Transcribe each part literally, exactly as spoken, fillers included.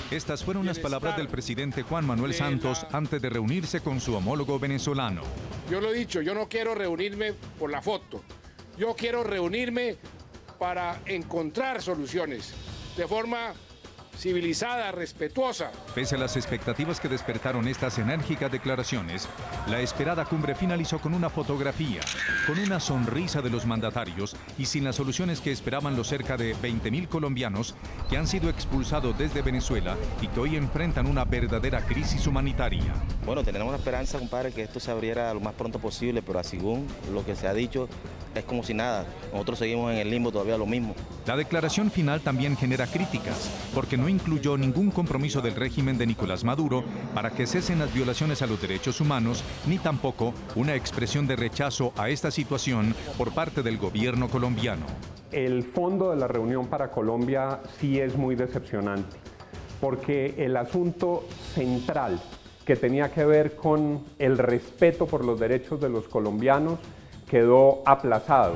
Estas fueron las palabras del presidente Juan Manuel Santos antes de reunirse con su homólogo venezolano. Yo lo he dicho, yo no quiero reunirme por la foto. Yo quiero reunirme para encontrar soluciones de forma civilizada, respetuosa. Pese a las expectativas que despertaron estas enérgicas declaraciones, la esperada cumbre finalizó con una fotografía, con una sonrisa de los mandatarios y sin las soluciones que esperaban los cerca de veinte mil colombianos que han sido expulsados desde Venezuela y que hoy enfrentan una verdadera crisis humanitaria. Bueno, tenemos la esperanza, compadre, que esto se abriera lo más pronto posible, pero según lo que se ha dicho, es como si nada. Nosotros seguimos en el limbo todavía lo mismo. La declaración final también genera críticas, porque no incluyó ningún compromiso del régimen de Nicolás Maduro para que cesen las violaciones a los derechos humanos, ni tampoco una expresión de rechazo a esta situación por parte del gobierno colombiano. El fondo de la reunión para Colombia sí es muy decepcionante, porque el asunto central que tenía que ver con el respeto por los derechos de los colombianos quedó aplazado.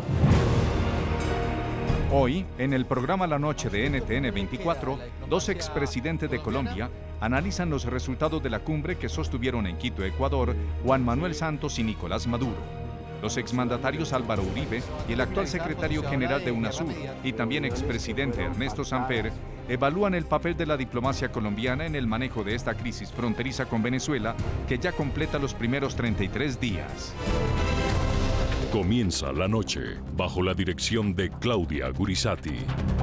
Hoy, en el programa La Noche de N T N veinticuatro, dos expresidentes de Colombia analizan los resultados de la cumbre que sostuvieron en Quito, Ecuador, Juan Manuel Santos y Nicolás Maduro. Los exmandatarios Álvaro Uribe y el actual secretario general de UNASUR y también expresidente Ernesto Samper evalúan el papel de la diplomacia colombiana en el manejo de esta crisis fronteriza con Venezuela, que ya completa los primeros treinta y tres días. Comienza La Noche bajo la dirección de Claudia Gurizati.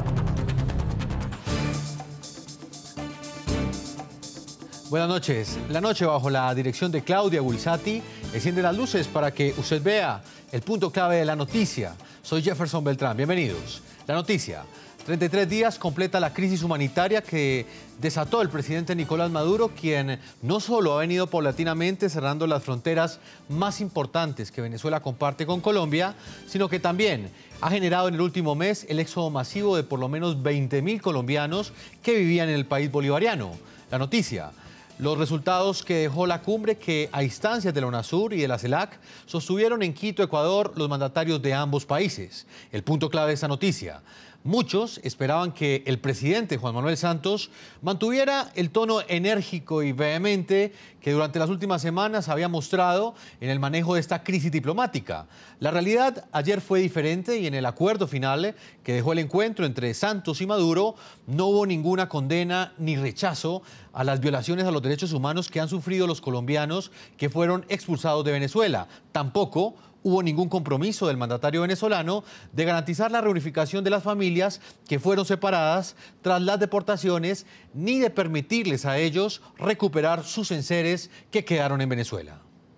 Buenas noches. La noche bajo la dirección de Claudia Gurizati enciende las luces para que usted vea el punto clave de la noticia. Soy Jefferson Beltrán. Bienvenidos. La noticia. treinta y tres días completa la crisis humanitaria que desató el presidente Nicolás Maduro, quien no solo ha venido paulatinamente cerrando las fronteras más importantes que Venezuela comparte con Colombia, sino que también ha generado en el último mes el éxodo masivo de por lo menos veinte mil colombianos que vivían en el país bolivariano. La noticia. Los resultados que dejó la cumbre que, a instancias de la UNASUR y de la CELAC, sostuvieron en Quito, Ecuador, los mandatarios de ambos países. El punto clave de esta noticia. Muchos esperaban que el presidente Juan Manuel Santos mantuviera el tono enérgico y vehemente que durante las últimas semanas había mostrado en el manejo de esta crisis diplomática. La realidad ayer fue diferente y en el acuerdo final que dejó el encuentro entre Santos y Maduro no hubo ninguna condena ni rechazo a las violaciones a los derechos humanos que han sufrido los colombianos que fueron expulsados de Venezuela. Tampoco hubo ningún compromiso del mandatario venezolano de garantizar la reunificación de las familias que fueron separadas tras las deportaciones, ni de permitirles a ellos recuperar sus enseres que quedaron en Venezuela.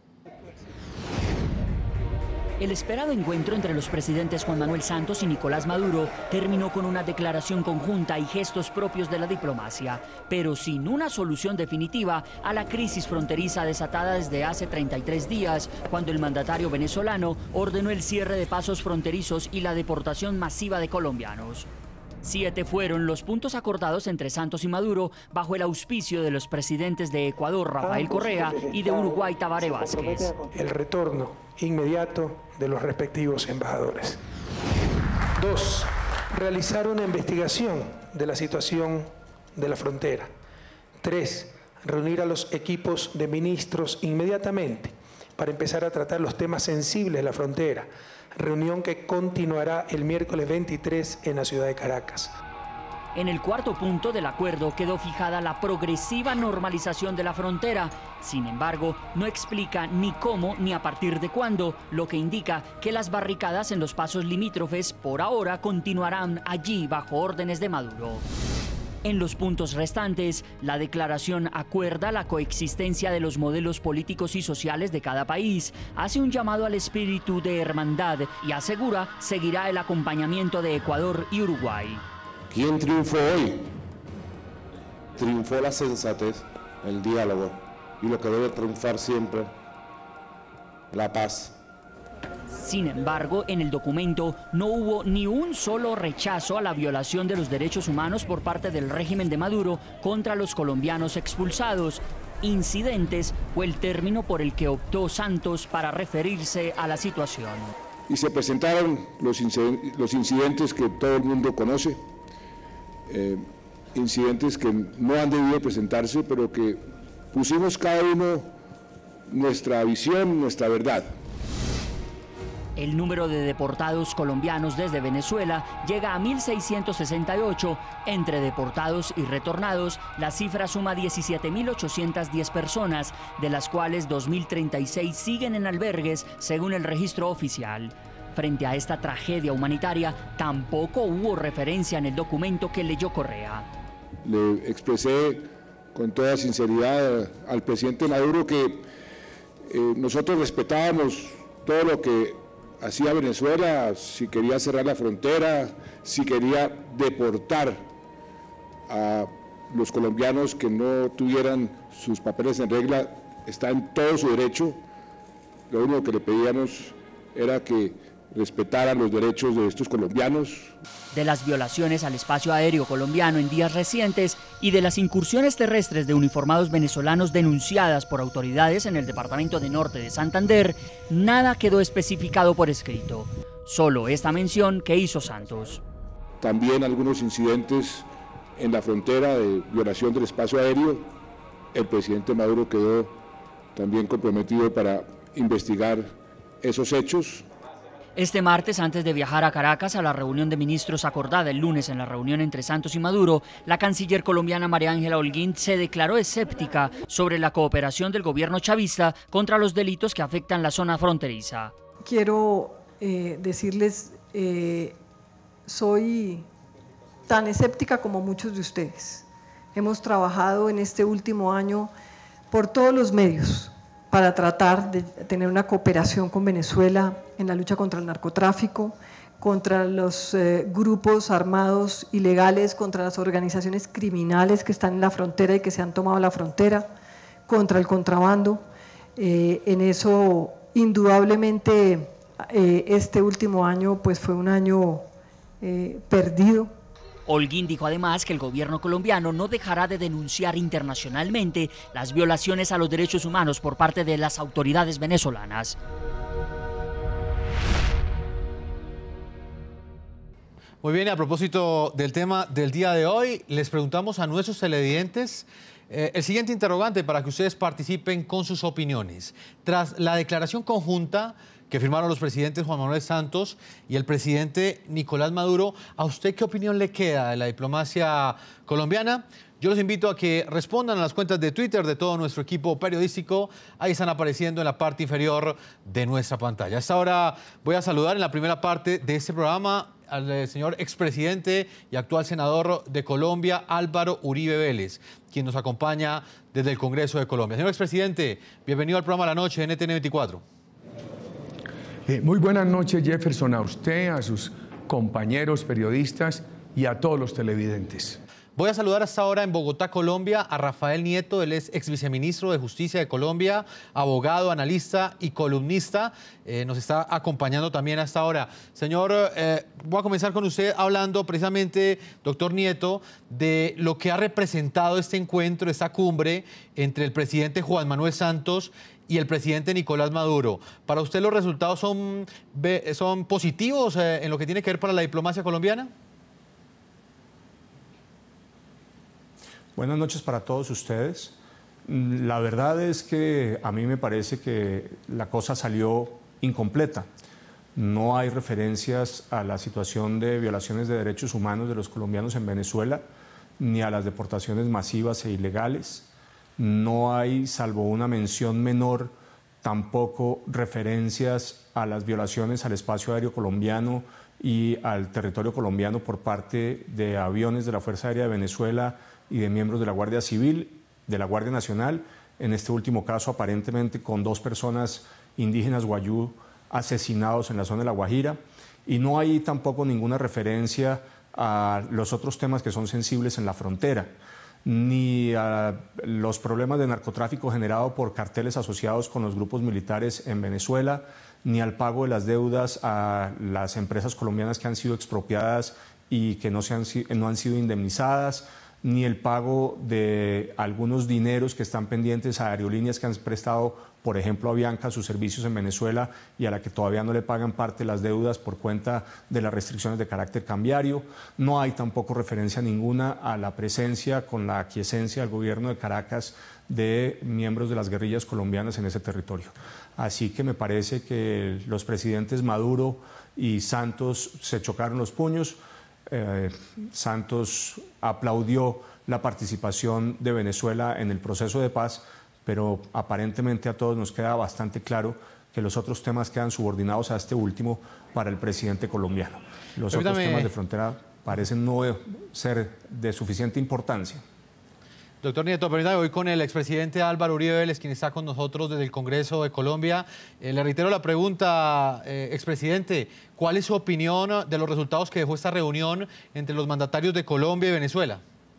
El esperado encuentro entre los presidentes Juan Manuel Santos y Nicolás Maduro terminó con una declaración conjunta y gestos propios de la diplomacia, pero sin una solución definitiva a la crisis fronteriza desatada desde hace treinta y tres días, cuando el mandatario venezolano ordenó el cierre de pasos fronterizos y la deportación masiva de colombianos. Siete fueron los puntos acordados entre Santos y Maduro bajo el auspicio de los presidentes de Ecuador, Rafael Correa, y de Uruguay, Tabaré Vázquez. El retorno inmediato de los respectivos embajadores. Dos, realizar una investigación de la situación de la frontera. Tres, reunir a los equipos de ministros inmediatamente para empezar a tratar los temas sensibles de la frontera. Reunión que continuará el miércoles veintitrés en la ciudad de Caracas. En el cuarto punto del acuerdo quedó fijada la progresiva normalización de la frontera. Sin embargo, no explica ni cómo ni a partir de cuándo, lo que indica que las barricadas en los pasos limítrofes por ahora continuarán allí bajo órdenes de Maduro. En los puntos restantes, la declaración acuerda la coexistencia de los modelos políticos y sociales de cada país, hace un llamado al espíritu de hermandad y asegura seguirá el acompañamiento de Ecuador y Uruguay. ¿Quién triunfó hoy? Triunfó la sensatez, el diálogo y lo que debe triunfar siempre, la paz. Sin embargo, en el documento no hubo ni un solo rechazo a la violación de los derechos humanos por parte del régimen de Maduro contra los colombianos expulsados. Incidentes fue el término por el que optó Santos para referirse a la situación. Y se presentaron los incidentes, los incidentes que todo el mundo conoce. Eh, incidentes que no han debido presentarse, pero que pusimos cada uno nuestra visión, nuestra verdad. El número de deportados colombianos desde Venezuela llega a mil seiscientos sesenta y ocho. Entre deportados y retornados, la cifra suma diecisiete mil ochocientas diez personas, de las cuales dos mil treinta y seis siguen en albergues, según el registro oficial. Frente a esta tragedia humanitaria, tampoco hubo referencia en el documento que leyó Correa. Le expresé con toda sinceridad al presidente Maduro que eh, nosotros respetábamos todo lo que hacía Venezuela, si quería cerrar la frontera, si quería deportar a los colombianos que no tuvieran sus papeles en regla, está en todo su derecho. Lo único que le pedíamos era que respetaran los derechos de estos colombianos. De las violaciones al espacio aéreo colombiano en días recientes y de las incursiones terrestres de uniformados venezolanos denunciadas por autoridades en el departamento de Norte de Santander, nada quedó especificado por escrito. Solo esta mención que hizo Santos. También algunos incidentes en la frontera de violación del espacio aéreo. El presidente Maduro quedó también comprometido para investigar esos hechos. Este martes, antes de viajar a Caracas a la reunión de ministros acordada el lunes en la reunión entre Santos y Maduro, la canciller colombiana María Ángela Holguín se declaró escéptica sobre la cooperación del gobierno chavista contra los delitos que afectan la zona fronteriza. Quiero eh, decirles, eh, soy tan escéptica como muchos de ustedes. Hemos trabajado en este último año por todos los medios para tratar de tener una cooperación con Venezuela en la lucha contra el narcotráfico, contra los eh, grupos armados ilegales, contra las organizaciones criminales que están en la frontera y que se han tomado la frontera, contra el contrabando. Eh, en eso, indudablemente, eh, este último año pues, fue un año eh, perdido. Holguín dijo además que el gobierno colombiano no dejará de denunciar internacionalmente las violaciones a los derechos humanos por parte de las autoridades venezolanas. Muy bien, a propósito del tema del día de hoy, les preguntamos a nuestros televidentes eh, el siguiente interrogante para que ustedes participen con sus opiniones. Tras la declaración conjunta que firmaron los presidentes Juan Manuel Santos y el presidente Nicolás Maduro, ¿a usted qué opinión le queda de la diplomacia colombiana? Yo los invito a que respondan a las cuentas de Twitter de todo nuestro equipo periodístico. Ahí están apareciendo en la parte inferior de nuestra pantalla. A esta hora voy a saludar en la primera parte de este programa al señor expresidente y actual senador de Colombia, Álvaro Uribe Vélez, quien nos acompaña desde el Congreso de Colombia. Señor expresidente, bienvenido al programa La Noche de N T N veinticuatro. Eh, muy buenas noches, Jefferson, a usted, a sus compañeros periodistas y a todos los televidentes. Voy a saludar hasta ahora en Bogotá, Colombia, a Rafael Nieto. Él es ex viceministro de Justicia de Colombia, abogado, analista y columnista. Eh, nos está acompañando también hasta ahora. Señor, eh, voy a comenzar con usted hablando precisamente, doctor Nieto, de lo que ha representado este encuentro, esta cumbre entre el presidente Juan Manuel Santos y el presidente Nicolás Maduro. ¿Para usted los resultados son, son positivos eh, en lo que tiene que ver para la diplomacia colombiana? Buenas noches para todos ustedes. La verdad es que a mí me parece que la cosa salió incompleta. No hay referencias a la situación de violaciones de derechos humanos de los colombianos en Venezuela, ni a las deportaciones masivas e ilegales. No hay, salvo una mención menor, tampoco referencias a las violaciones al espacio aéreo colombiano y al territorio colombiano por parte de aviones de la Fuerza Aérea de Venezuela y de miembros de la Guardia Civil, de la Guardia Nacional, en este último caso aparentemente con dos personas indígenas guayú asesinados en la zona de La Guajira, y no hay tampoco ninguna referencia a los otros temas que son sensibles en la frontera, ni a los problemas de narcotráfico generado por carteles asociados con los grupos militares en Venezuela, ni al pago de las deudas a las empresas colombianas que han sido expropiadas y que no, se han, no han sido indemnizadas, ni el pago de algunos dineros que están pendientes a aerolíneas que han prestado, por ejemplo, a Avianca sus servicios en Venezuela y a la que todavía no le pagan parte de las deudas por cuenta de las restricciones de carácter cambiario. No hay tampoco referencia ninguna a la presencia con la aquiescencia del gobierno de Caracas de miembros de las guerrillas colombianas en ese territorio. Así que me parece que los presidentes Maduro y Santos se chocaron los puños. Eh, Santos aplaudió la participación de Venezuela en el proceso de paz, pero aparentemente a todos nos queda bastante claro que los otros temas quedan subordinados a este último para el presidente colombiano. Los Permítame... otros temas de frontera parecen no ser de suficiente importancia. Doctor Nieto, permítame, voy con el expresidente Álvaro Uribe Vélez, quien está con nosotros desde el Congreso de Colombia. Eh, le reitero la pregunta, eh, expresidente, ¿cuál es su opinión de los resultados que dejó esta reunión entre los mandatarios de Colombia y Venezuela?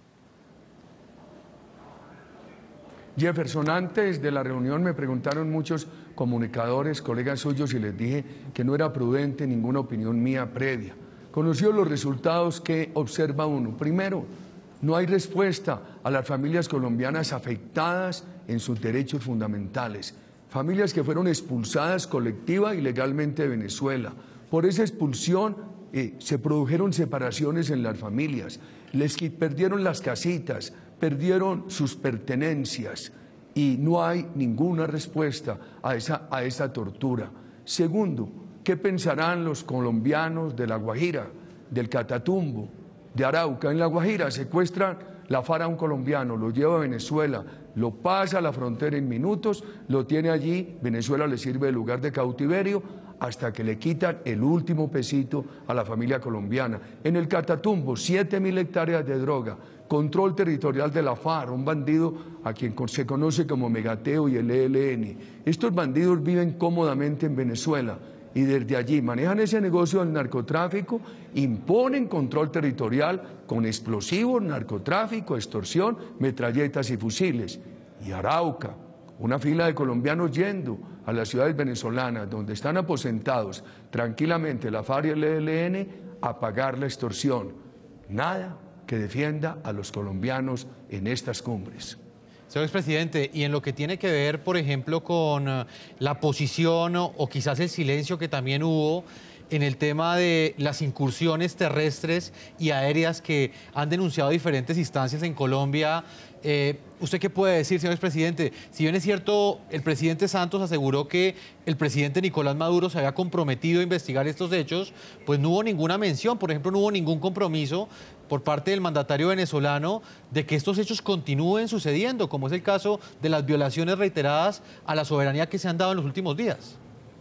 Jefferson, antes de la reunión me preguntaron muchos comunicadores, colegas suyos, y les dije que no era prudente ninguna opinión mía previa. Conoció los resultados que observa uno. Primero, no hay respuesta a las familias colombianas afectadas en sus derechos fundamentales. Familias que fueron expulsadas colectiva y legalmente de Venezuela. Por esa expulsión eh, se produjeron separaciones en las familias. Les perdieron las casitas, perdieron sus pertenencias y no hay ninguna respuesta a esa, a esa tortura. Segundo, ¿qué pensarán los colombianos de La Guajira, del Catatumbo, de Arauca? En La Guajira secuestran la FARC a un colombiano, lo lleva a Venezuela, lo pasa a la frontera en minutos, lo tiene allí, Venezuela le sirve de lugar de cautiverio hasta que le quitan el último pesito a la familia colombiana. En el Catatumbo, siete mil hectáreas de droga, control territorial de la FARC, un bandido a quien se conoce como Megateo y el E L N. Estos bandidos viven cómodamente en Venezuela y desde allí manejan ese negocio del narcotráfico, imponen control territorial con explosivos, narcotráfico, extorsión, metralletas y fusiles. Y Arauca, una fila de colombianos yendo a las ciudades venezolanas donde están aposentados tranquilamente la FARC y el E L N a pagar la extorsión. Nada que defienda a los colombianos en estas cumbres. Señor expresidente, y en lo que tiene que ver, por ejemplo, con uh, la posición o, o quizás el silencio que también hubo en el tema de las incursiones terrestres y aéreas que han denunciado diferentes instancias en Colombia, eh, ¿usted qué puede decir, señor expresidente? Si bien es cierto, el presidente Santos aseguró que el presidente Nicolás Maduro se había comprometido a investigar estos hechos, pues no hubo ninguna mención, por ejemplo, no hubo ningún compromiso por parte del mandatario venezolano de que estos hechos continúen sucediendo, como es el caso de las violaciones reiteradas a la soberanía que se han dado en los últimos días.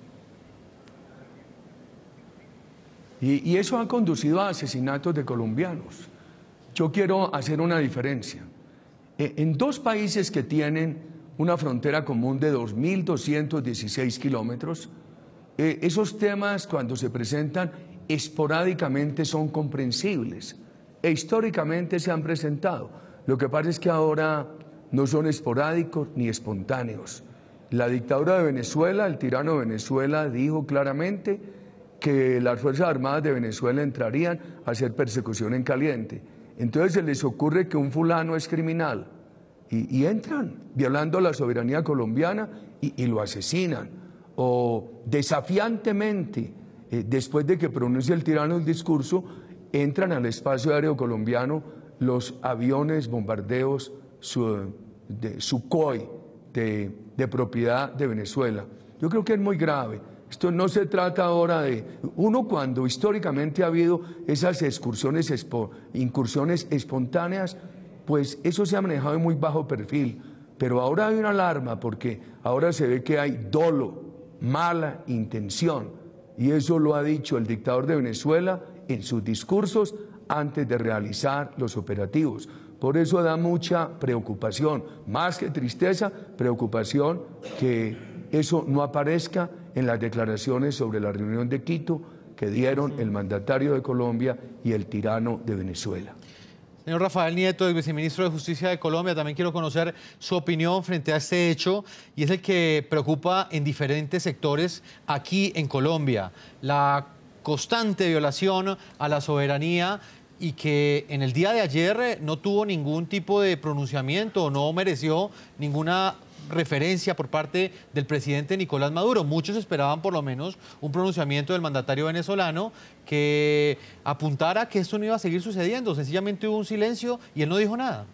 Y, y eso ha conducido a asesinatos de colombianos. Yo quiero hacer una diferencia. En dos países que tienen una frontera común de dos mil doscientos dieciséis kilómetros, eh, esos temas cuando se presentan esporádicamente son comprensibles e históricamente se han presentado. Lo que pasa es que ahora no son esporádicos ni espontáneos. La dictadura de Venezuela, el tirano de Venezuela, dijo claramente que las Fuerzas Armadas de Venezuela entrarían a hacer persecución en caliente. Entonces se les ocurre que un fulano es criminal y, y entran violando la soberanía colombiana y, y lo asesinan. O desafiantemente, eh, después de que pronuncie el tirano el discurso, entran al espacio aéreo colombiano los aviones bombardeos su, de Sukhoi de, de propiedad de Venezuela. Yo creo que es muy grave. Esto no se trata ahora de... Uno cuando históricamente ha habido esas excursiones, expo, incursiones espontáneas, pues eso se ha manejado en muy bajo perfil. Pero ahora hay una alarma porque ahora se ve que hay dolo, mala intención. Y eso lo ha dicho el dictador de Venezuela en sus discursos antes de realizar los operativos. Por eso da mucha preocupación, más que tristeza, preocupación que eso no aparezca en las declaraciones sobre la reunión de Quito que dieron el mandatario de Colombia y el tirano de Venezuela. Señor Rafael Nieto, el viceministro de Justicia de Colombia, también quiero conocer su opinión frente a este hecho, y es el que preocupa en diferentes sectores aquí en Colombia. La constante violación a la soberanía y que en el día de ayer no tuvo ningún tipo de pronunciamiento, no mereció ninguna referencia por parte del presidente Nicolás Maduro. Muchos esperaban por lo menos un pronunciamiento del mandatario venezolano que apuntara que esto no iba a seguir sucediendo. Sencillamente hubo un silencio y él no dijo nada.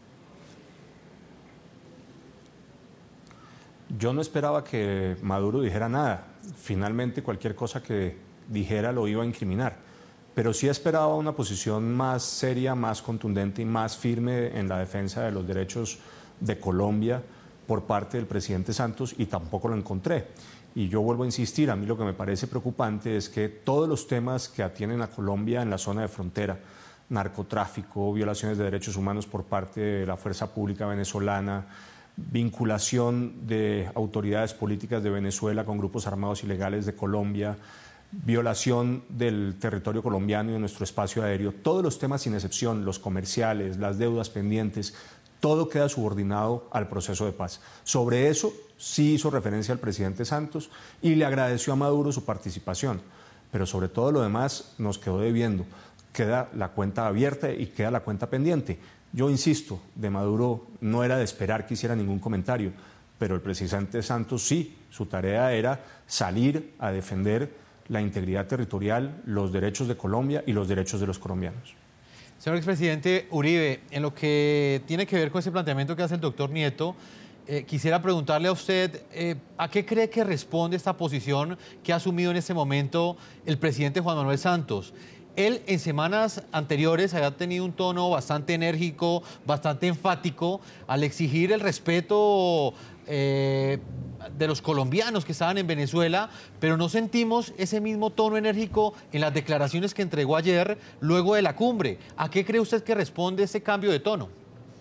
Yo no esperaba que Maduro dijera nada. Finalmente cualquier cosa que dijera lo iba a incriminar. Pero sí esperaba una posición más seria, más contundente y más firme en la defensa de los derechos de Colombia por parte del presidente Santos, y tampoco lo encontré. Y yo vuelvo a insistir, a mí lo que me parece preocupante es que todos los temas que atienen a Colombia en la zona de frontera, narcotráfico, violaciones de derechos humanos por parte de la fuerza pública venezolana, vinculación de autoridades políticas de Venezuela con grupos armados ilegales de Colombia, violación del territorio colombiano y de nuestro espacio aéreo, todos los temas sin excepción, los comerciales, las deudas pendientes, todo queda subordinado al proceso de paz. Sobre eso sí hizo referencia al presidente Santos y le agradeció a Maduro su participación, pero sobre todo lo demás nos quedó debiendo. Queda la cuenta abierta y queda la cuenta pendiente. Yo insisto, de Maduro no era de esperar que hiciera ningún comentario, pero el presidente Santos sí, su tarea era salir a defender la integridad territorial, los derechos de Colombia y los derechos de los colombianos. Señor expresidente Uribe, en lo que tiene que ver con ese planteamiento que hace el doctor Nieto, eh, quisiera preguntarle a usted, eh, ¿a qué cree que responde esta posición que ha asumido en este momento el presidente Juan Manuel Santos? Él en semanas anteriores había tenido un tono bastante enérgico, bastante enfático al exigir el respeto eh, de los colombianos que estaban en Venezuela, pero no sentimos ese mismo tono enérgico en las declaraciones que entregó ayer luego de la cumbre. ¿A qué cree usted que responde ese cambio de tono?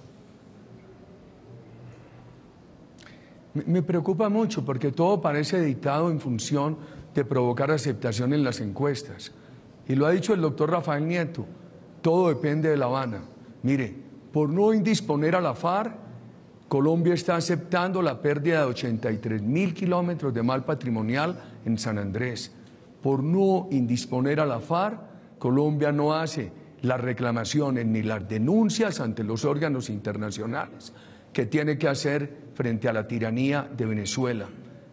Me preocupa mucho porque todo parece dictado en función de provocar aceptación en las encuestas. Y lo ha dicho el doctor Rafael Nieto, todo depende de La Habana. Mire, por no indisponer a la FARC, Colombia está aceptando la pérdida de ochenta y tres mil kilómetros de mal patrimonial en San Andrés. Por no indisponer a la FARC, Colombia no hace las reclamaciones ni las denuncias ante los órganos internacionales que tiene que hacer frente a la tiranía de Venezuela.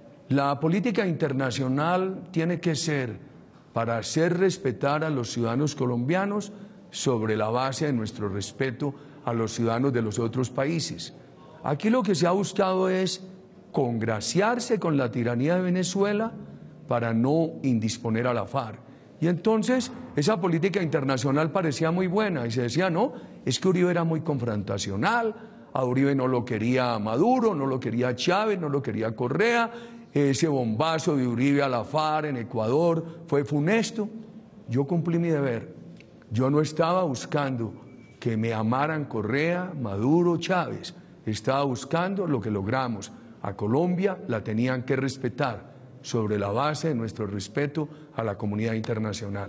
La política internacional tiene que ser para hacer respetar a los ciudadanos colombianos sobre la base de nuestro respeto a los ciudadanos de los otros países. Aquí lo que se ha buscado es congraciarse con la tiranía de Venezuela para no indisponer a la FARC. Y entonces esa política internacional parecía muy buena y se decía, no, es que Uribe era muy confrontacional, a Uribe no lo quería Maduro, no lo quería Chávez, no lo quería Correa, ese bombazo de Uribe a la FARC en Ecuador fue funesto. Yo cumplí mi deber. Yo no estaba buscando que me amaran Correa, Maduro, Chávez. Estaba buscando lo que logramos. A Colombia la tenían que respetar sobre la base de nuestro respeto a la comunidad internacional.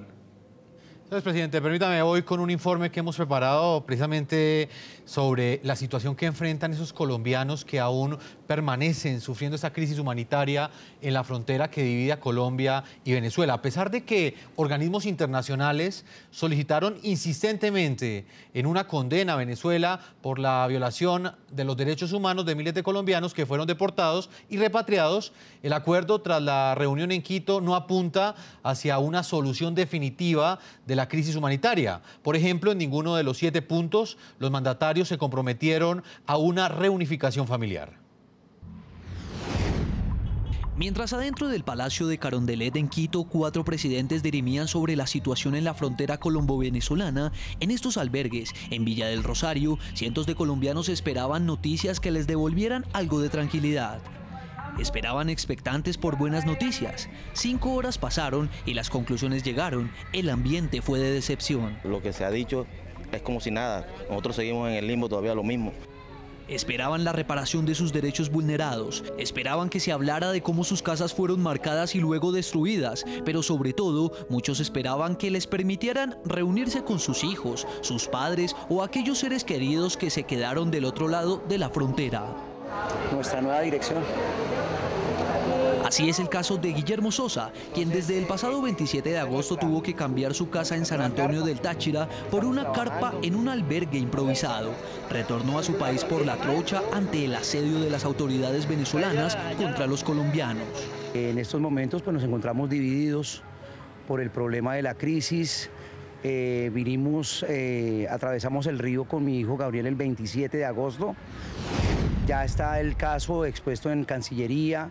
Señor presidente, permítame, voy con un informe que hemos preparado precisamente sobre la situación que enfrentan esos colombianos que aún permanecen sufriendo esta crisis humanitaria en la frontera que divide a Colombia y Venezuela. A pesar de que organismos internacionales solicitaron insistentemente en una condena a Venezuela por la violación de los derechos humanos de miles de colombianos que fueron deportados y repatriados, el acuerdo tras la reunión en Quito no apunta hacia una solución definitiva de la crisis humanitaria. Por ejemplo, en ninguno de los siete puntos los mandatarios se comprometieron a una reunificación familiar. Mientras adentro del Palacio de Carondelet en Quito, cuatro presidentes dirimían sobre la situación en la frontera colombo-venezolana, en estos albergues, en Villa del Rosario, cientos de colombianos esperaban noticias que les devolvieran algo de tranquilidad. Esperaban expectantes por buenas noticias. Cinco horas pasaron y las conclusiones llegaron. El ambiente fue de decepción. Lo que se ha dicho es como si nada. Nosotros seguimos en el limbo todavía lo mismo. Esperaban la reparación de sus derechos vulnerados, esperaban que se hablara de cómo sus casas fueron marcadas y luego destruidas, pero sobre todo, muchos esperaban que les permitieran reunirse con sus hijos, sus padres o aquellos seres queridos que se quedaron del otro lado de la frontera. Nuestra nueva dirección. Así es el caso de Guillermo Sosa, quien desde el pasado veintisiete de agosto tuvo que cambiar su casa en San Antonio del Táchira por una carpa en un albergue improvisado. Retornó a su país por la trocha ante el asedio de las autoridades venezolanas contra los colombianos. En estos momentos pues, nos encontramos divididos por el problema de la crisis. Eh, vinimos, eh, atravesamos el río con mi hijo Gabriel el veintisiete de agosto. Ya está el caso expuesto en Cancillería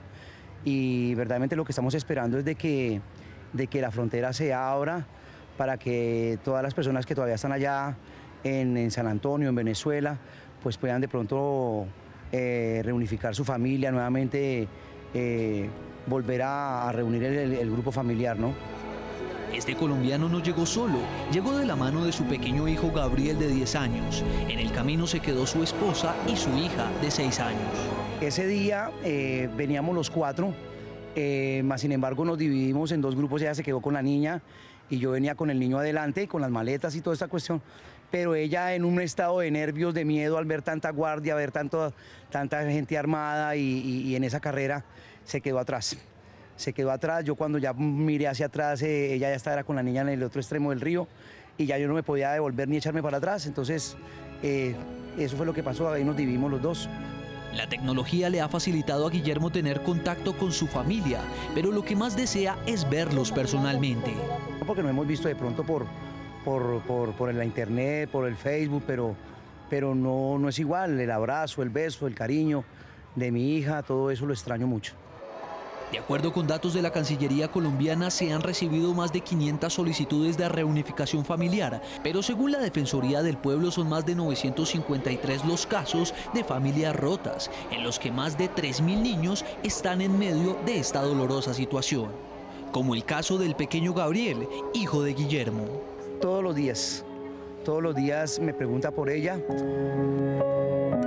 y verdaderamente lo que estamos esperando es de que, de que la frontera se abra para que todas las personas que todavía están allá en, en San Antonio, en Venezuela, pues puedan de pronto eh, reunificar su familia, nuevamente eh, volver a, a reunir el, el grupo familiar, ¿no? Este colombiano no llegó solo, llegó de la mano de su pequeño hijo Gabriel de diez años. En el camino se quedó su esposa y su hija de seis años. Ese día eh, veníamos los cuatro, eh, más sin embargo nos dividimos en dos grupos, ella se quedó con la niña y yo venía con el niño adelante, con las maletas y toda esta cuestión. Pero ella en un estado de nervios, de miedo al ver tanta guardia, ver tanto, tanta gente armada y, y, y en esa carrera se quedó atrás. Se quedó atrás, yo cuando ya miré hacia atrás, eh, ella ya estaba con la niña en el otro extremo del río y ya yo no me podía devolver ni echarme para atrás, entonces eh, eso fue lo que pasó, ahí nos dividimos los dos. La tecnología le ha facilitado a Guillermo tener contacto con su familia, pero lo que más desea es verlos personalmente. Porque nos hemos visto de pronto por, por, por, por la internet, por el Facebook, pero, pero no, no es igual, el abrazo, el beso, el cariño de mi hija, todo eso lo extraño mucho. De acuerdo con datos de la Cancillería colombiana, se han recibido más de quinientas solicitudes de reunificación familiar, pero según la Defensoría del Pueblo son más de novecientos cincuenta y tres los casos de familias rotas, en los que más de tres mil niños están en medio de esta dolorosa situación. Como el caso del pequeño Gabriel, hijo de Guillermo. Todos los días, todos los días me pregunta por ella.